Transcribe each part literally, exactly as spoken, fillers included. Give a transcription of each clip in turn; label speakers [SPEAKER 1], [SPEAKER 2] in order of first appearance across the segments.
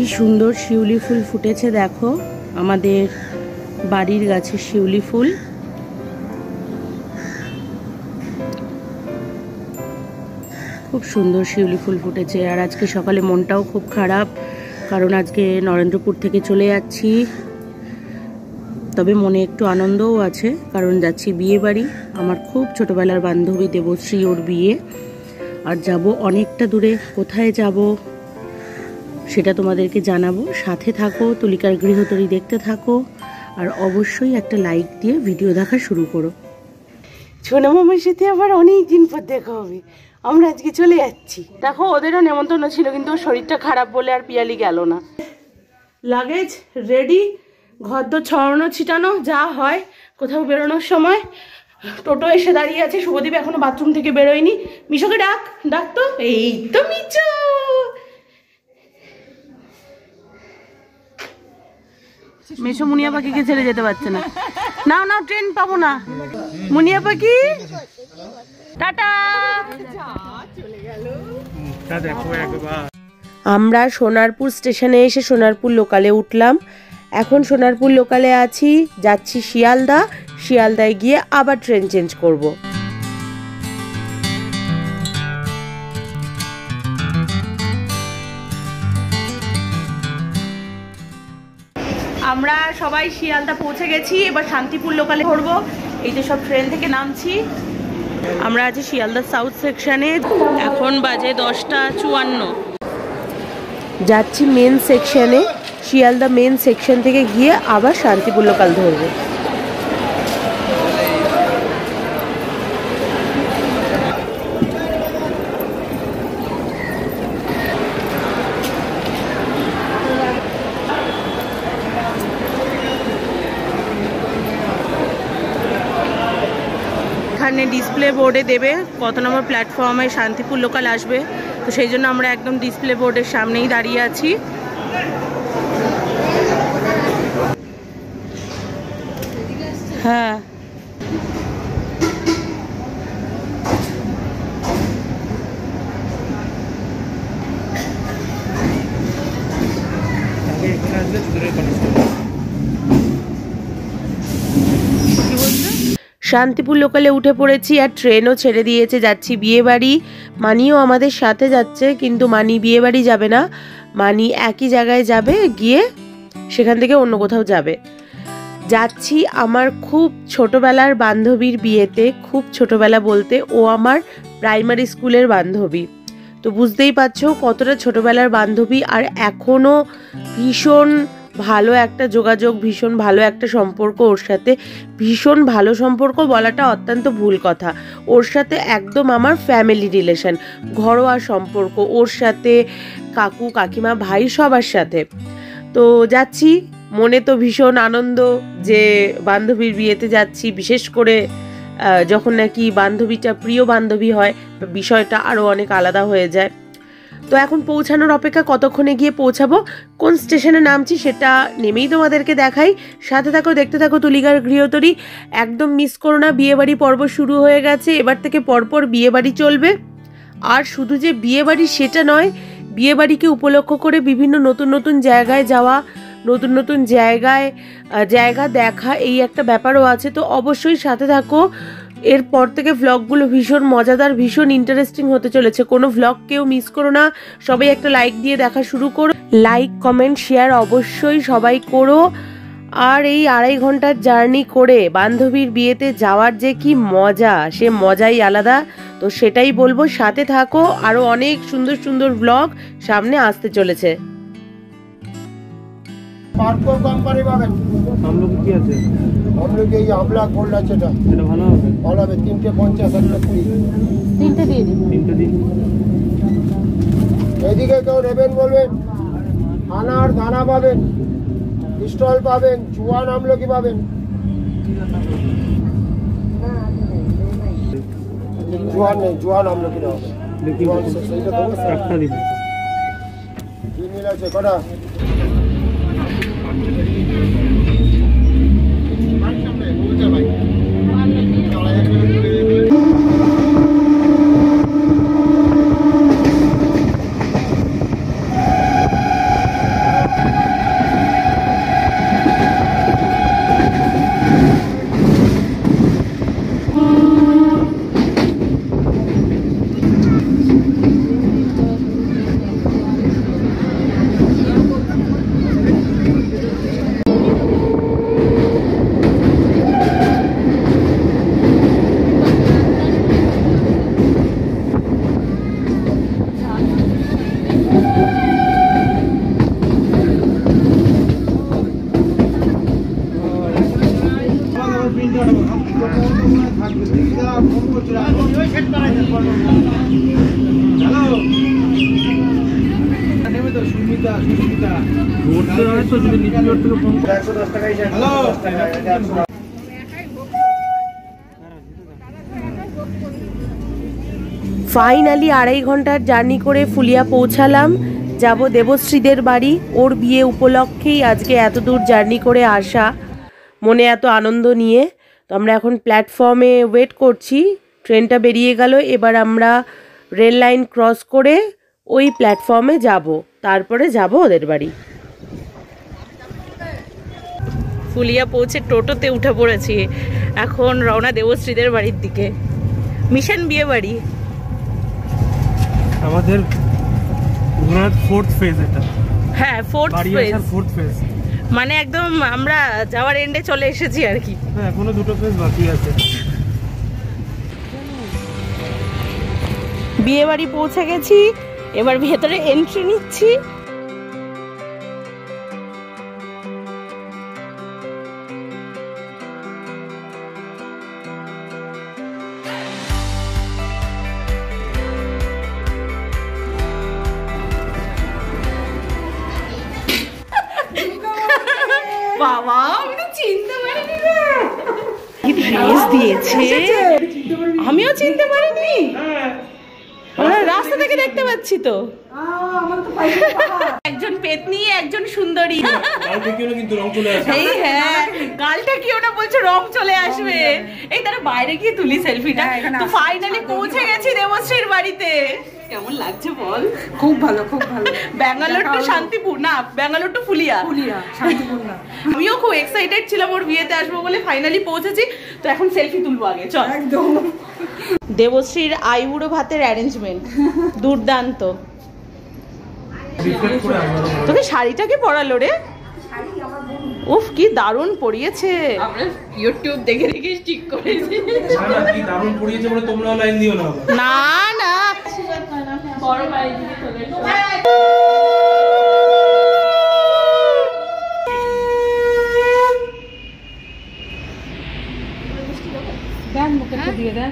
[SPEAKER 1] সুন্দর শিউলি ফুল ফুটেছে দেখো, আমাদের বাড়ির গাছের শিউলি ফুল। খুব সুন্দর শিউলি ফুল ফুটেছে। আর আজকে সকালে মনটাও খুব খারাপ, কারণ আজকে নরেন্দ্রপুর থেকে চলে যাচ্ছি। তবে মনে একটু আনন্দও আছে, কারণ যাচ্ছি বিয়ে বাড়ি। আমার খুব ছোটবেলার বান্ধবী দেবশ্রী, ওর বিয়ে। আর যাব অনেকটা দূরে। কোথায় যাব সেটা তোমাদেরকে জানাবো। সাথে থাকো, তুলিকার গৃহতরী দেখতে থাকো, আর অবশ্যই একটা লাইক দিয়ে ভিডিও দেখা শুরু করো। সোনা মামার সাথে আবার অনেক দিন পর দেখা হবে। আমরা আজকে চলে যাচ্ছি। দেখো, ওদেরও নেমন্তন্ন ছিল, কিন্তু ওর শরীরটা খারাপ বলে আর পিয়ালি গেল না। লাগেজ রেডি, ঘর দর ছড়ানো ছিটানো যা হয় কোথাও বেরোনোর সময়। টোটো এসে দাঁড়িয়ে আছে। শুভদীপ এখনো বাথরুম থেকে বেরোয়নি। মিশোকে ডাক, ডাক তো। এই তো মিচো। মেশো মুনিয়া পাখিকে ছেড়ে যেতে পারছে না। নাও নাও, ট্রেন পাবো না। মুনিয়া পাখি টাটা। আমরা সোনারপুর স্টেশনে এসে সোনারপুর লোকালে উঠলাম। এখন সোনারপুর লোকালে আছি, যাচ্ছি শিয়ালদা। শিয়ালদায় গিয়ে আবার ট্রেন চেঞ্জ করব। আমরা সবাই শিয়ালদা পৌঁছে গেছি। এবার শান্তিপুর লোকালে ধরবো। এই যে সব ট্রেন থেকে নামছি। আমরা আছি শিয়ালদা সাউথ সেকশনে। এখন বাজে দশটা চুয়ান্ন। যাচ্ছি মেন সেকশনে। শিয়ালদা মেন সেকশন থেকে গিয়ে আবার শান্তিপুর লোকাল ধরবো। এখানে ডিসপ্লে বোর্ডে দেবে কত নম্বর প্ল্যাটফর্মে শান্তিপুর লোকাল আসবে। তো সেই জন্য আমরা একদম ডিসপ্লে বোর্ডের সামনেই দাঁড়িয়ে আছি। হ্যাঁ, শান্তিপুর লোকালে উঠে পড়েছি আর ট্রেনও ছেড়ে দিয়েছে। যাচ্ছি বিয়ে বাড়ি। মানিও আমাদের সাথে যাচ্ছে, কিন্তু মানি বিয়ে বাড়ি যাবে না। মানি একই জায়গায় যাবে, গিয়ে সেখান থেকে অন্য কোথাও যাবে। যাচ্ছি আমার খুব ছোটবেলার বান্ধবীর বিয়েতে। খুব ছোটবেলা বলতে ও আমার প্রাইমারি স্কুলের বান্ধবী। তো বুঝতেই পারছো কতটা ছোটবেলার বান্ধবী, আর এখনও ভীষণ ভালো একটা যোগাযোগ, ভীষণ ভালো একটা সম্পর্ক ওর সাথে। ভীষণ ভালো সম্পর্ক বলাটা অত্যন্ত ভুল কথা। ওর সাথে একদম আমার ফ্যামিলি রিলেশন, ঘরোয়া সম্পর্ক ওর সাথে, কাকু কাকিমা ভাই সবার সাথে। তো যাচ্ছি, মনে তো ভীষণ আনন্দ যে বান্ধবীর বিয়েতে যাচ্ছি। বিশেষ করে যখন নাকি বান্ধবীটা প্রিয় বান্ধবী হয়, বিষয়টা আরও অনেক আলাদা হয়ে যায়। তো এখন পৌঁছানোর অপেক্ষা, কতক্ষণে গিয়ে পৌঁছাবো, কোন স্টেশনে নামছি সেটা নেমেই তোমাদেরকে দেখাই। সাথে থাকো, দেখতে থাকো তুলিকার গৃহতরী। একদম মিস করো না। বিয়েবাড়ি পর্ব শুরু হয়ে গেছে। এবার থেকে পরপর বিয়েবাড়ি চলবে। আর শুধু যে বিয়েবাড়ি সেটা নয়, বিয়েবাড়িকে উপলক্ষ করে বিভিন্ন নতুন নতুন জায়গায় যাওয়া, নতুন নতুন জায়গায় জায়গা দেখা, এই একটা ব্যাপারও আছে। তো অবশ্যই সাথে থাকো। এরপর থেকে ভ্লগগুলো ভীষণ মজাদার, ভীষণ ইন্টারেস্টিং হতে চলেছে। কোনো ভ্লগ কেউ মিস করো না। সবাই একটা লাইক দিয়ে দেখা শুরু করো। লাইক, কমেন্ট, শেয়ার অবশ্যই সবাই করো। আর এই আড়াই ঘন্টার জার্নি করে বান্ধবীর বিয়েতে যাওয়ার যে কি মজা, সে মজাই আলাদা। তো সেটাই বলবো, সাথে থাকো। আরও অনেক সুন্দর সুন্দর ভ্লগ সামনে আসতে চলেছে।
[SPEAKER 2] পার্কর কোম্পানি পাবেন। আমলকি কি আছে? আমলকি এই আমলা গোল্ড আছে, এটা এটা ভালো হবে। ভালো হবে। তিনটে পঞ্চাশ, একটা কুড়ি। তিনটে দিয়ে দিন। তিনটে দিন। এদিকে কেউ নেবেন বলবেন। আনার দানা পাবেন, স্টল পাবেন, জুয়ান আমলকি পাবেন। জুয়ান নেই, জুয়ান আমলকি না হবে। সেইটা দেবো, একটা দিন। কি মিল আছে কটা?
[SPEAKER 1] ফাইনালি আড়াই ঘন্টার জার্নি করে ফুলিয়া পৌঁছালাম। যাব দেবশ্রীদের বাড়ি। ওর বিয়ে উপলক্ষেই আজকে এত দূর জার্নি করে আসা, মনে এত আনন্দ নিয়ে। তো আমরা এখন প্ল্যাটফর্মে ওয়েট করছি। ট্রেনটা বেরিয়ে গেল, এবার আমরা রেল লাইন ক্রস করে ওই প্ল্যাটফর্মে যাব, তারপরে যাব ওদের বাড়ি। ফুলিয়া পৌঁছে টোটোতে উঠে পড়েছি, এখন রওনা দেবশ্রীদের বাড়ির দিকে। মিশন বিয়ে বাড়ি
[SPEAKER 3] আমাদের ঘোরার ফোর্থ ফেজ এটা।
[SPEAKER 1] হ্যাঁ, ফোর্থ ফেজ।
[SPEAKER 3] ফোর্থ ফেজ
[SPEAKER 1] মানে একদম আমরা যাওয়ার এন্ডে চলে এসেছি আর কি।
[SPEAKER 3] হ্যাঁ, এখনো দুটো ফেজ বাকি আছে।
[SPEAKER 1] বিয়ে বাড়ি পৌঁছে গেছি, এবার ভেতরে এন্ট্রি নিচ্ছি। বাবা, আমি তো চিনতে পারিনি রে। কি ড্রেস দিয়েছে, আমিও চিনতে পারিনি। আমরা রাস্তা থেকে দেখতে পাচ্ছি তো। একজন পেতনি, একজন সুন্দরী। এই হ্যাঁ, গালটা কি ওটা বলছে রং চলে আসবে। এই তারা বাইরে গিয়ে তুলি সেলফিটা। তো ফাইনালি পৌঁছে গেছি দেবশ্রীর বাড়িতে। কেমন লাগছে বল?
[SPEAKER 4] খুব ভালো, খুব ভালো।
[SPEAKER 1] ব্যাঙ্গালোর টু শান্তিপুর, না ব্যাঙ্গালোর টু ফুলিয়া।
[SPEAKER 4] ফুলিয়া, শান্তিপুর না।
[SPEAKER 1] আমিও খুব এক্সাইটেড ছিলাম ওর বিয়েতে আসবো বলে। ফাইনালি পৌঁছেছি, তো এখন সেলফি তুলবো আগে, চল।
[SPEAKER 4] একদম।
[SPEAKER 1] দেবশ্রীর আইবুড়ো ভাতের অ্যারেঞ্জমেন্ট দুর্দান্ত। তোকে শাড়িটা কি পরালো রে? উফ, কি দারুণ পরিয়েছে। আমরা ইউটিউব দেখে দেখে ঠিক করেছি।
[SPEAKER 3] কি দারুণ পরিয়েছে বলে তোমরাও লাইন দিও না।
[SPEAKER 1] না না, বড় ভাই দিকে চলে এসো।
[SPEAKER 4] দেন মুখে দিয়ে দেন।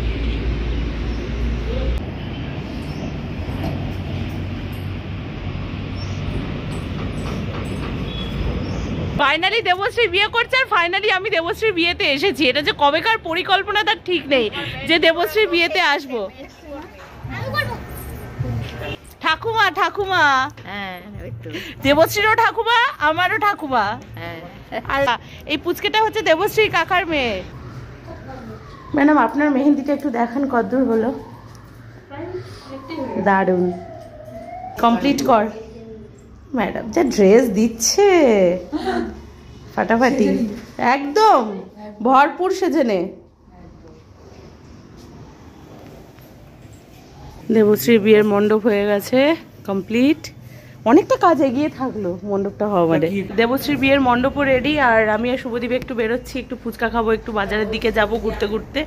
[SPEAKER 1] ফাইনালি দেবশ্রী বিয়ে করছে, আর ফাইনালি আমি দেবশ্রীর বিয়েতে এসেছি। এটা যে কবেকার পরিকল্পনা তার ঠিক নেই যে দেবশ্রীর বিয়েতে আসবো। ঠাকুমা, ঠাকুমা, দেবশ্রীরও ঠাকুমা, আমারও ঠাকুমা। আর এই পুচকেটা হচ্ছে দেবশ্রীর কাকার মেয়ে। ম্যাডাম, আপনার মেহেন্দিটা একটু দেখান কতদূর হলো। দারুণ, কমপ্লিট কর। ম্যাডাম যা ড্রেস দিচ্ছে, ফাটাফাটি, একদম ভরপুর সেজেনে। দেবশ্রীর বিয়ের মণ্ডপ হয়ে গেছে কমপ্লিট। অনেকটা কাজ এগিয়ে থাকলো মণ্ডপটা হওয়া মানে। দেবশ্রীর বিয়ের মণ্ডপও রেডি, আর আমি আর শুভদীপ একটু বেরোচ্ছি, একটু ফুচকা খাবো, একটু বাজারের দিকে যাব ঘুরতে ঘুরতে।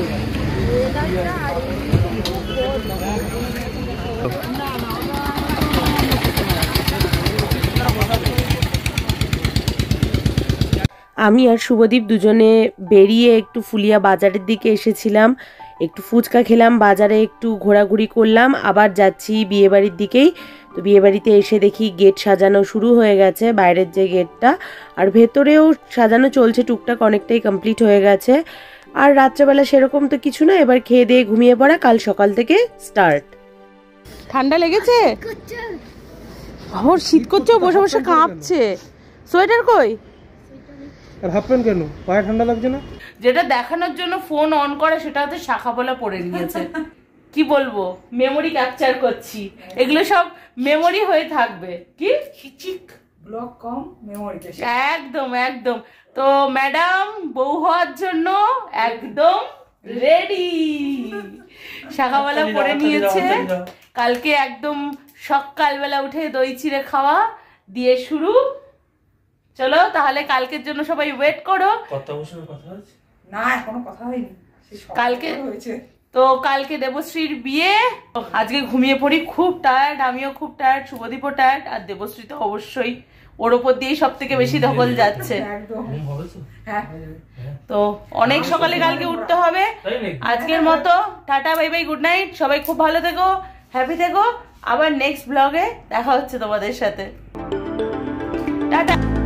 [SPEAKER 1] আমি আর শুভদীপ দুজনে বেরিয়ে একটু ফুলিয়া বাজারের দিকে এসেছিলাম, একটু ফুচকা খেলাম, বাজারে একটু ঘোরাঘুরি করলাম, আবার যাচ্ছি বিয়েবাড়ির দিকেই। তো বিয়েবাড়িতে এসে দেখি গেট সাজানো শুরু হয়ে গেছে, বাইরের যে গেটটা, আর ভেতরেও সাজানো চলছে টুকটাক, অনেকটাই কমপ্লিট হয়ে গেছে। আর রাত্রেবেলা সেরকম তো কিছু না, এবার খেয়ে দিয়ে ঘুমিয়ে পড়া, কাল সকাল থেকে স্টার্ট। ঠান্ডা লেগেছে? আমার শীত করছে, বসে বসে কাঁপছে। সোয়েটার কই?
[SPEAKER 3] আর হাফ প্যান্ট কেন? পায়ে ঠান্ডা লাগছে না?
[SPEAKER 1] যেটা দেখানোর জন্য ফোন অন করে সেটা হচ্ছে শাখা বলা পড়ে নিয়েছে। কি বলবো, মেমোরি ক্যাপচার করছি, এগুলো সব মেমোরি হয়ে থাকবে। কি হিচিক
[SPEAKER 4] ব্লক কম, মেমোরি বেশি।
[SPEAKER 1] একদম একদম। তো ম্যাডাম বউ হওয়ার জন্য একদম রেডি, শাখাওয়ালা পরে নিয়েছে। কালকে একদম সকালবেলা উঠে দই চিড়ে খাওয়া দিয়ে শুরু। চলো তাহলে কালকের জন্য সবাই ওয়েট করো।
[SPEAKER 3] কথা বসার কথা আছে
[SPEAKER 4] না, এখনো কথা হয়নি।
[SPEAKER 1] কালকে হয়েছে তো, কালকে দেবশ্রীর বিয়ে। আজকে ঘুমিয়ে পড়ি, খুব টায়ার্ড, আমিও খুব টায়ার্ড, শুভদীপও টায়ার্ড, আর দেবশ্রী তো অবশ্যই, ওর ওপর দিয়েই সব থেকে বেশি ধকল যাচ্ছে।
[SPEAKER 4] একদম হ্যাঁ
[SPEAKER 1] তো অনেক সকালে কালকে উঠতে হবে। আজকের মতো tata bye bye, good night, সবাই খুব ভালো থেকো, হ্যাপি থেকো। আবার নেক্সট ব্লগে দেখা হচ্ছে তোমাদের সাথে। টাটা।